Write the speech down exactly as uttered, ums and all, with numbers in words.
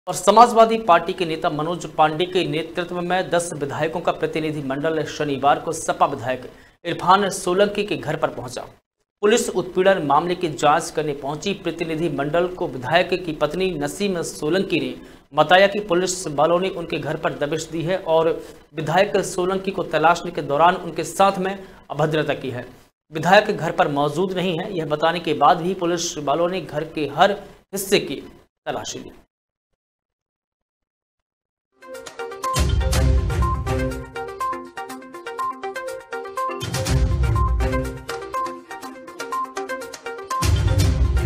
और समाजवादी पार्टी के नेता मनोज पांडे के नेतृत्व में दस विधायकों का प्रतिनिधि मंडल शनिवार को सपा विधायक इरफान सोलंकी के घर पर पहुंचा। पुलिस उत्पीड़न मामले की जांच करने पहुंची प्रतिनिधि मंडल को विधायक की पत्नी नसीम सोलंकी ने बताया कि पुलिस वालों ने उनके घर पर दबिश दी है और विधायक सोलंकी को तलाशने के दौरान उनके साथ में अभद्रता की है। विधायक घर पर मौजूद नहीं है, यह बताने के बाद भी पुलिस वालों ने घर के हर हिस्से की तलाशी ली।